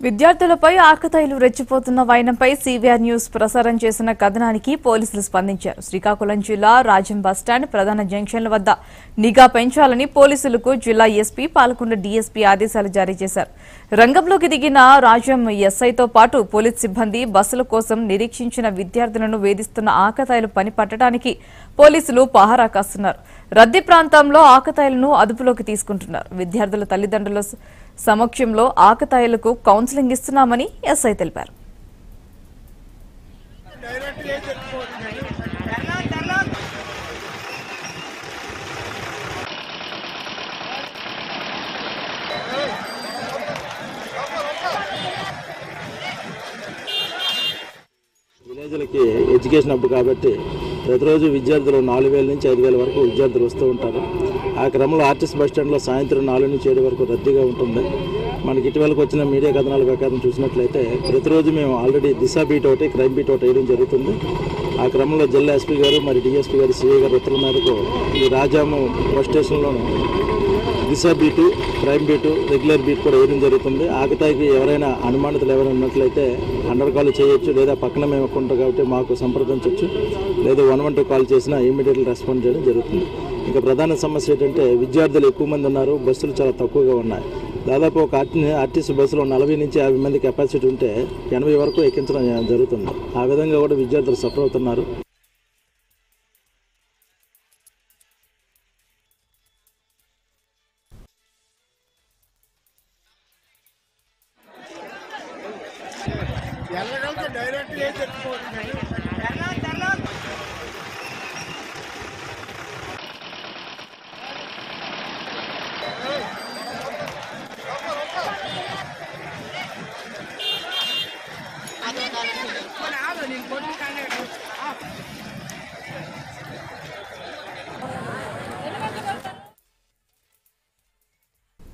విద్యార్థులపై ఆకతాయిలు రెచ్చిపోతున్న వైనంపై CVR news ప్రసారం చేసిన కథనానికి పోలీసులు స్పందించారు. శ్రీకాకుళం జిల్లా రాజం బస్టాండ్ ప్రధాన జంక్షన్ల వద్ద నిఘా పెంచాలని పోలీసులకు జిల్లా ఎస్పీ పాల్కొండ డీఎస్పీ ఆదేశాలు జారీ చేశారు. రంగంలోకి దిగిన రాజం ఎస్ఐతో పాటు పోలీస్ సిబ్బంది బస్సుల కోసం నిరీక్షించిన విద్యార్థులను వేధిస్తున్న ఆకతాయిలు పని పట్టడానికి పోలీసులు పహారా కాస్తున్నారు. రద్దీ ప్రాంతంలో ఆకతాయిలను అదుపులోకి తీసుకుంటున్నారు. విద్యార్థుల తల్లిదండ్రుల సమక్షంలో ఆకతాయిలకు కౌన్సిలింగ్ ఇస్తున్నామని ఎస్ఐ తెలిపారు. విలేజ్లకి ఎడ్యుకేషన్ హబ్ కాబట్టి ప్రతిరోజు విద్యార్థులు 4000 నుంచి 5000 వరకు విద్యార్థులు వస్తూ ఉంటారు. ఆ క్రమంలో ఆర్టీసీ బస్టాండ్లో సాయంత్రం 4 నుంచి 7 వరకు రద్దీగా ఉంటుంది. మనకి ఇటీవలకు వచ్చిన మీడియా కథనాల ప్రకారం చూసినట్లయితే ప్రతిరోజు మేము ఆల్రెడీ దిశ బీట్ ఒకటి, క్రైమ్ బీట్ ఒకటి వేయడం జరుగుతుంది. ఆ క్రమంలో జిల్లా ఎస్పీ గారు మరి డిఎస్పీ గారు సిఐ గారు ఉత్తర్వుల మేరకు ఈ రాజాము బస్ స్టేషన్లోనూ Disha beat, crime beat, regular beat కూడా వేయడం జరుగుతుంది. ఆకతాయికి ఎవరైనా అనుమానితులు ఎవరైనా ఉన్నట్లయితే అండర్ కాల్ చేయొచ్చు, లేదా పక్కన మేము ఉంటాం కాబట్టి మాకు సంప్రదించవచ్చు, లేదా 112 కాల్ చేసినా ఇమీడియట్గా రెస్పాండ్ చేయడం జరుగుతుంది. ఇంకా ప్రధాన సమస్య ఏంటంటే విద్యార్థులు ఎక్కువ మంది ఉన్నారు, బస్సులు చాలా తక్కువగా ఉన్నాయి. దాదాపు ఒక ఆర్టీసీ బస్సులో 40 నుంచి 50 మంది కెపాసిటీ ఉంటే 80 వరకు ఎక్కించడం జరుగుతుంది. ఆ విధంగా కూడా విద్యార్థులు సఫర్ అవుతున్నారు. Ada